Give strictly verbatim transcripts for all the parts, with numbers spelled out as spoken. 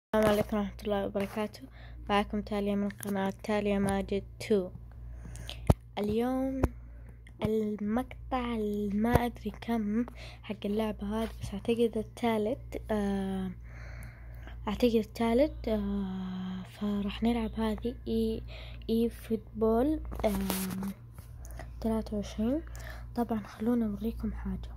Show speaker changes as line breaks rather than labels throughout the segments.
السلام عليكم ورحمة الله وبركاته. معكم تاليا من قناة تاليا ماجد تو. اليوم المقطع ما أدري كم حق اللعبة هذه، بس أعتقد الثالث آه أعتقد الثالث آه فراح نلعب هذه إي إي فوتبول آه ثلاثة وعشرين. طبعا خلونا أوريكم حاجة.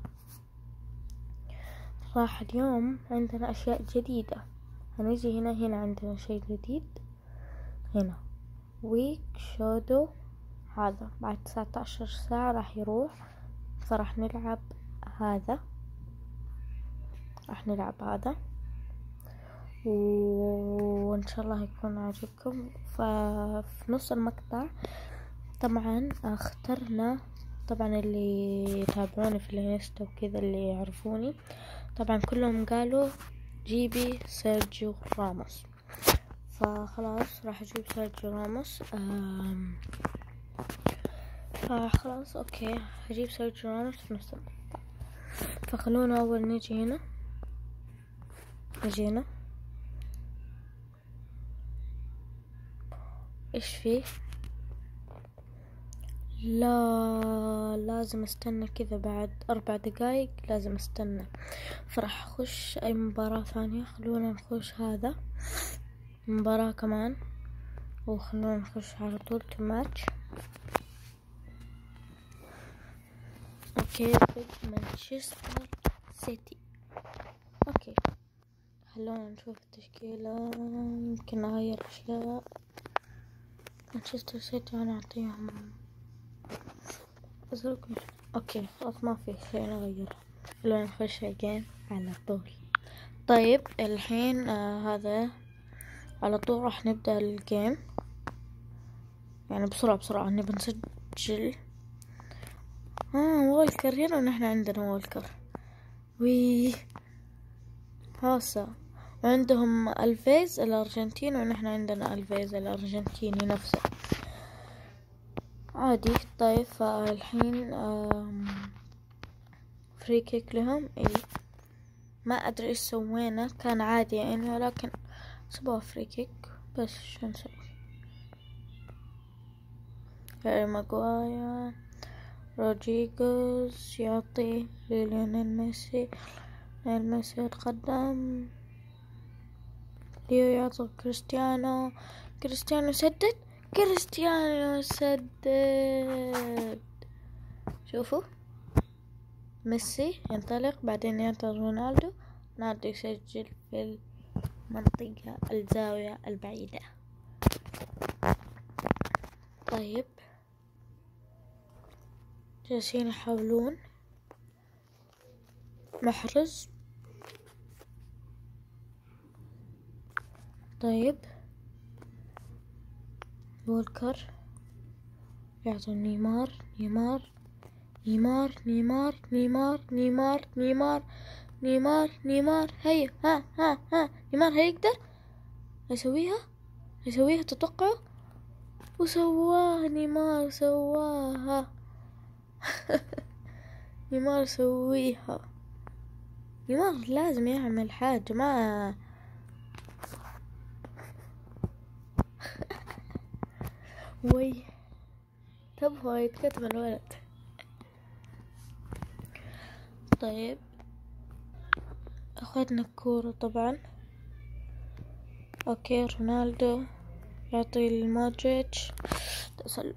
راح اليوم عندنا أشياء جديدة. هنجي هنا هنا عندنا شيء جديد هنا، ويك شودو. هذا بعد تسعة عشر ساعة راح يروح، فراح نلعب هذا راح نلعب هذا وإن شاء الله يكون عاجبكم. ففي نص المقطع طبعا اخترنا، طبعا اللي يتابعوني في الانستا وكذا اللي يعرفوني طبعا كلهم قالوا جيبي سيرجيو راموس، فخلاص راح اجيب سيرجيو راموس. فخلاص اوكي هجيب سيرجيو راموس في نفس المقطع. فخلونا اول نجي هنا نجي هنا ايش فيه؟ لا لازم استنى كذا، بعد اربع دقايق لازم استنى. فراح اخش اي مباراة ثانية. خلونا نخش هذا مباراة كمان، وخلونا نخش على طول تو ماتش. اوكي ضد مانشستر سيتي. اوكي خلونا نشوف التشكيلة، يمكن نغير اشياء. مانشستر سيتي انا اعطيهم أزرقهم. اوكي خلاص ما في شيء نغيره، خلونا نخش الجيم على طول. طيب الحين آه هذا على طول راح نبدأ الجيم، يعني بسرعة بسرعة نبي نسجل. اه وولكر هنا، ونحن عندنا وولكر وي هاسا، وعندهم الفيز الارجنتين، ونحن عندنا الفيز الارجنتيني نفسه عادي. طيب فالحين فري كيك لهم. اي ما ادري ايش سوينا، كان عادي يعني ولكن سبوها فري كيك. بس شو نسوي؟ هاري ماغواير، رودريغوز يعطي ليونيل ميسي، ليونيل ميسي يتقدم، ليو يعطي كريستيانو، كريستيانو سدد، كريستيانو سدد. شوفوا ميسي ينطلق، بعدين يعطي رونالدو، رونالدو يسجل في المنطقة الزاوية البعيدة. طيب جالسين يحاولون محرز. طيب وولكر يعطي نيمار، نيمار نيمار نيمار نيمار نيمار نيمار نيمار نيمار هيا ها ها ها نيمار هيقدر يسويها يسويها تتوقعوا؟ وسواها نيمار، سواها نيمار سويها. نيمار لازم يعمل حاجة، ما وي تبغى يتكتم الولد. طيب اخذنا الكورة طبعا. اوكي رونالدو يعطي المودريتش، تسلل.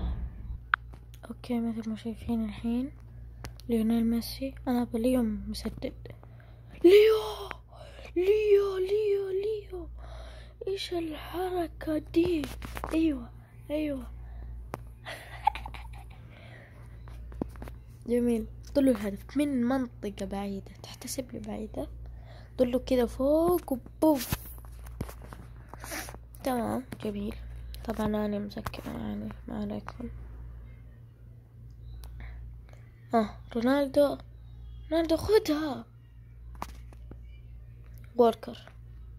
اوكي مثل ما شايفين الحين ليونيل ميسي، انا باليوم مسدد. ليو ليو ليو ليو ايش الحركة دي؟ ايوه ايوه جميل. طلوا الهدف من منطقة بعيدة، تحتسب لي بعيدة. طلوا كذا فوق وبوف. تمام جميل. طبعا انا مسكر يعني ما عليكم. اه رونالدو رونالدو خدها. وولكر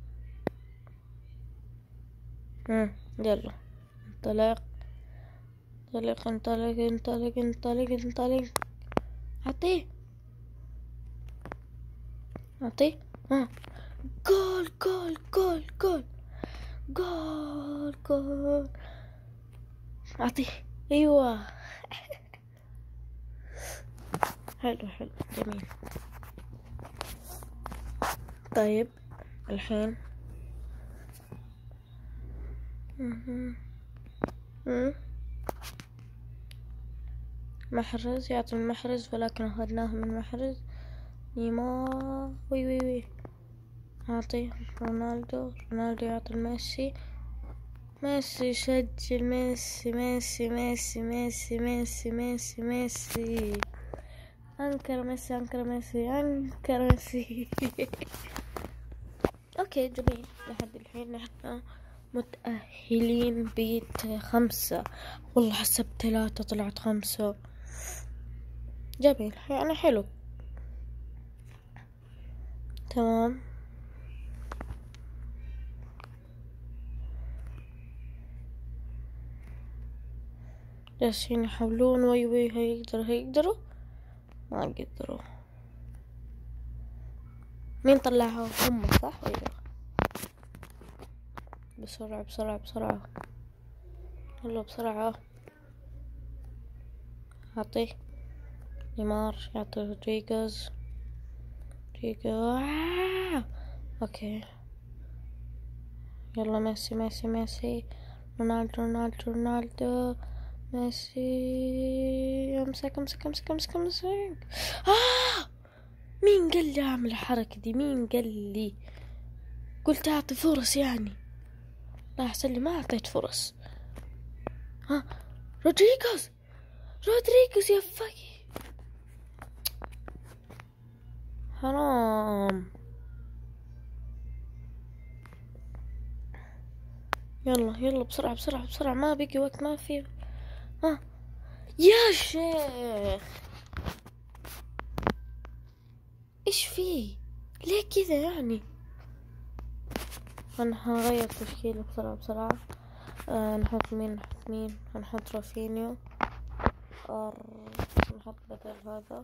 امم يلا انطلق انطلق انطلق انطلق انطلق انطلق. اعطيه اعطيه اه جول جول جول جول جول. اعطيه. ايوه. حلو حلو جميل. طيب الحين محرز، يعطي المحرز ولكن أخذناه من محرز. نيمار. وي وي وي. أعطيه رونالدو. رونالدو يعطي ميسي. ميسي يسجل. ميسي ميسي ميسي ميسي ميسي ميسي ميسي. أنكر ميسي أنكر ميسي أنكر ميسي. أوكي جميل. لحد الحين نحن متأهلين بيت خمسة. والله حسبت ثلاثة طلعت خمسة. جميل يعني حلو. تمام. جالسين يحاولون. وي وي هيقدروا هيقدروا ما قدروا. مين طلعها؟ هم صح؟ ايوه. بسرعة بسرعة بسرعة. يلا بسرعة. أعطيه نيمار. يعطي رودريغوز. رودريغو. اوكي يلا ميسي ميسي ميسي. رونالدو رونالدو رونالدو. ميسي. امسك امسك امسك امسك امسك. آه! مين قال لي اعمل الحركة دي؟ مين قال لي؟ قلت اعطي فرص يعني. لا احسن لي ما اعطيت فرص. ها رودريغوز. رودريغوز يا فقي. حرام. يلا يلا بسرعة بسرعة بسرعة. ما بقي وقت. ما في. ها يا شيخ ايش فيه؟ ليه كذا يعني؟ انا هغير تشكيله بسرعة بسرعة. آه نحط مين نحط مين هنحط رافينيو. أر... نحط بدل هذا.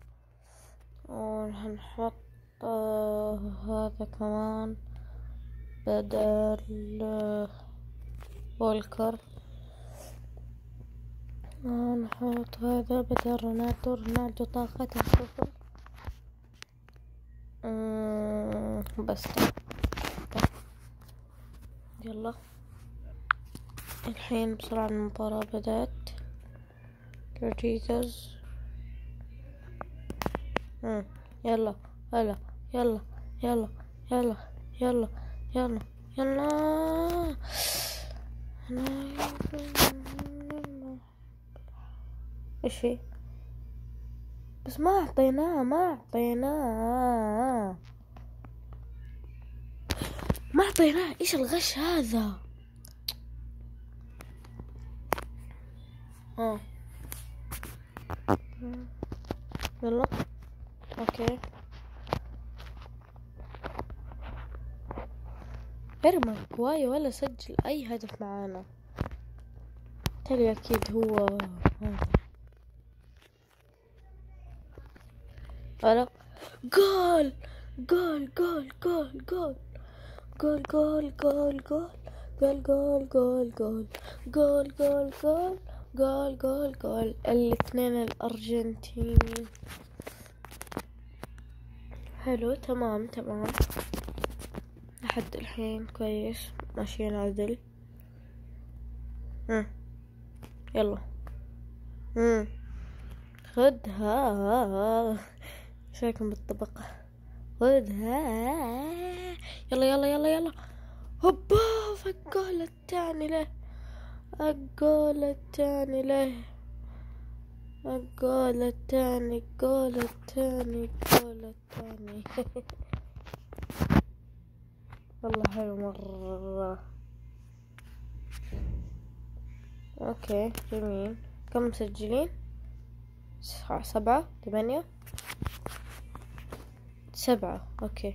وهنحط آه هذا كمان بدل آه وولكر. نحط هذا بدل رونالدو. رونالدو طاقته صفر. بس يلا الحين بسرعة المباراة بدأت. رودريغوز. يلا يلا يلا يلا يلا يلا يلا يلا. ايش في؟ بس ما اعطيناه ما اعطيناه ما اعطيناه. ايش الغش هذا؟ اه يلا اوكي. ارمى هواية ولا سجل اي هدف معانا. تالي اكيد هو هذا. جول جول جول جول جول جول جول جول جول جول جول جول جول جول جول جول جول جول. الاثنين الارجنتين. حلو تمام تمام. لحد الحين كويس ماشيين عدل. هم. يلا هم. خدها. ايش رايكم بالطبقة؟ خدها. يلا يلا يلا يلا. هوبا. الجول الثاني له. الجول الثاني له. الجول الثاني الجول الثاني الجول الثاني. والله حلو مرة. اوكي جميل. كم مسجلين؟ سبعة ثمانية سبعة. اوكي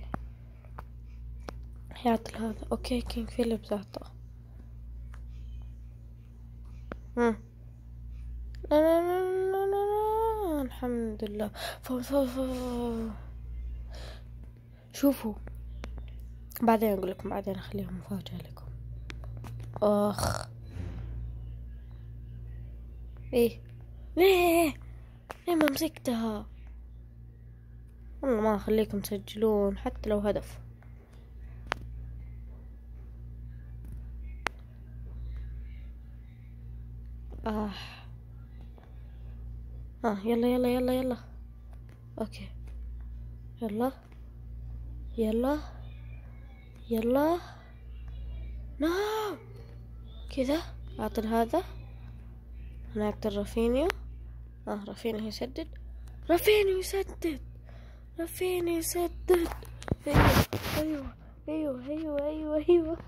يعطي هذا. اوكي كينغ فيليبس اعطاه. هم. لا لا لا لا لا. الحمد لله. فوز فوز فوز. شوفوا بعدين اقول لكم. بعدين اخليها مفاجأة لكم. اخ ايه ليه ليه ما مسكتها؟ والله ما اخليكم تسجلون حتى لو هدف. اه اه يلا يلا يلا يلا. اوكي يلا يلا يلا. نو كذا اعطي هذا. انا اعطي رافينيو. اه رافينيو يسدد. رافينيو يسدد. رافينيو يسدد. ايوه ايوه ايوه ايوه ايوه ايوه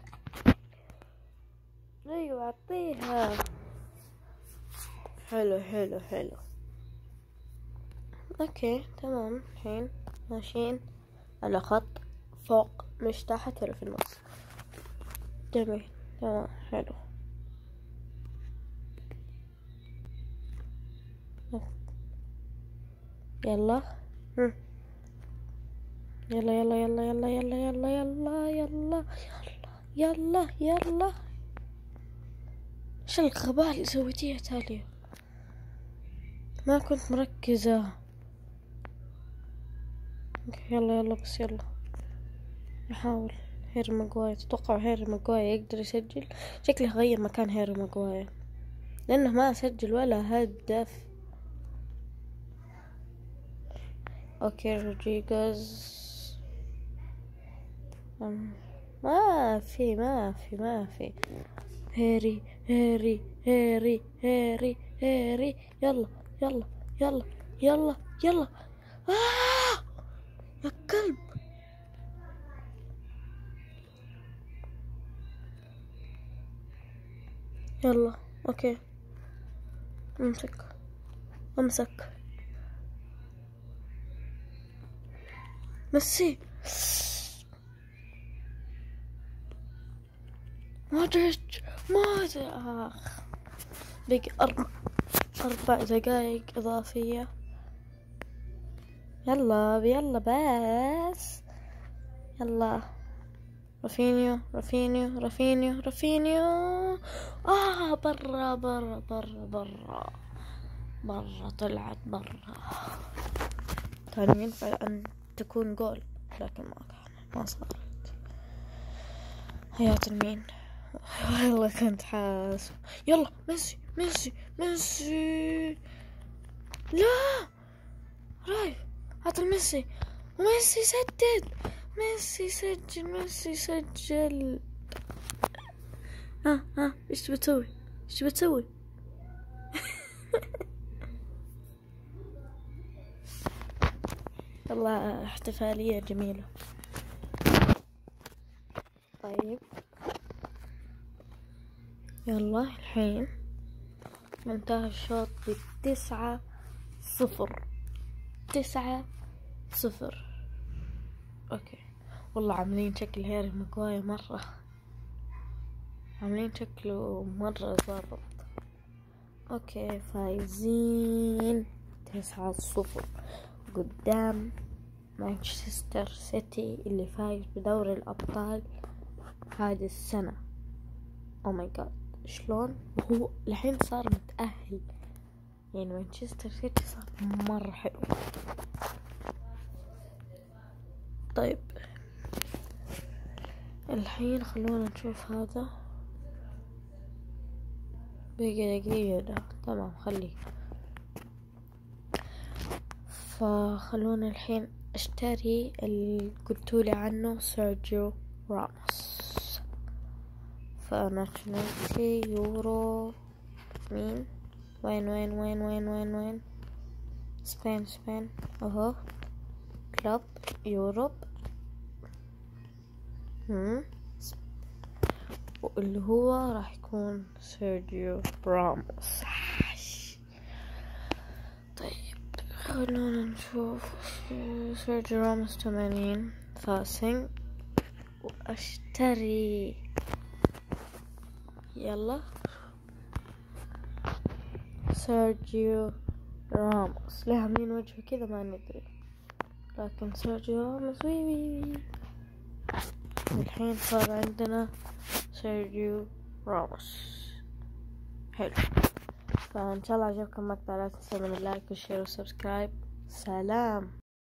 ايوه اعطيها. حلو حلو حلو. اوكي تمام. الحين ماشيين على خط فوق مش تحت ولا في النص. جميل تمام حلو. يلا هم. يلا يلا يلا يلا يلا يلا يلا يلا يلا يلا. ايش الغباء اللي سويتيه يا تاليا؟ ما كنت مركزة. يلا يلا بس يلا نحاول. هيري ماجواير، تتوقع هيري ماجواير يقدر يسجل؟ شكله غير مكان هيري ماجواير لأنه ما سجل ولا هدف. اوكي رودريغيز. ما في ما في ما في. هيري هيري هيري هيري هيري. يلا يلا يلا يلا يلا. آه! يا كلب. يلا اوكي امسك امسك. ميسي. مودريتش مودريتش. اخ بقي اربع اربع دقايق اضافية. يلا يلا بس يلا. رافينيو رافينيو رافينيو رافينيو. اه برا برا برا برا برا. طلعت برا. كان ينفع ان تكون جول لكن ما كان ما صارت. حياة المين. والله كنت حاسب. يلا ميسي ميسي ميسي. لا رايف عطل ميسي. وميسي سدد. ميسي سجل ميسي سجل. ها ها ايش بتسوي ايش بتسوي؟ والله احتفالية جميلة. طيب يلا الحين انتهى الشوط بتسعة صفر. تسعة صفر. اوكي والله عاملين شكل هيري ماجواير مرة. عاملين شكله مرة ضابط. اوكي فايزين تسعة صفر قدام مانشستر سيتي اللي فايز بدوري الأبطال هذه السنة. او ماي جاد شلون وهو الحين صار متأهل. يعني مانشستر سيتي صار مرة حلو. طيب الحين خلونا نشوف هذا. بقي دقيقة. تمام خليه. فخلونا الحين اشتري اللي قلتولي عنه سيرجيو راموس. فناشوناليتي يورو مين وين وين وين وين وين وين سبين سبين اهو كلوب يوروب. هم واللي هو راح يكون سيرجيو راموس. طيب خلونا نشوف. سيرجيو راموس ثمانين فاسنج واشتري. يلا سيرجيو راموس. ليه عاملين وجهه كذا ما ندري لكن سيرجيو راموس وي وي وي. الحين صار عندنا سيرجيو راموس. حلو، فان شاء الله عجبكم المقطع، لا تنسوا من اللايك والشير والسبسكرايب. سلام.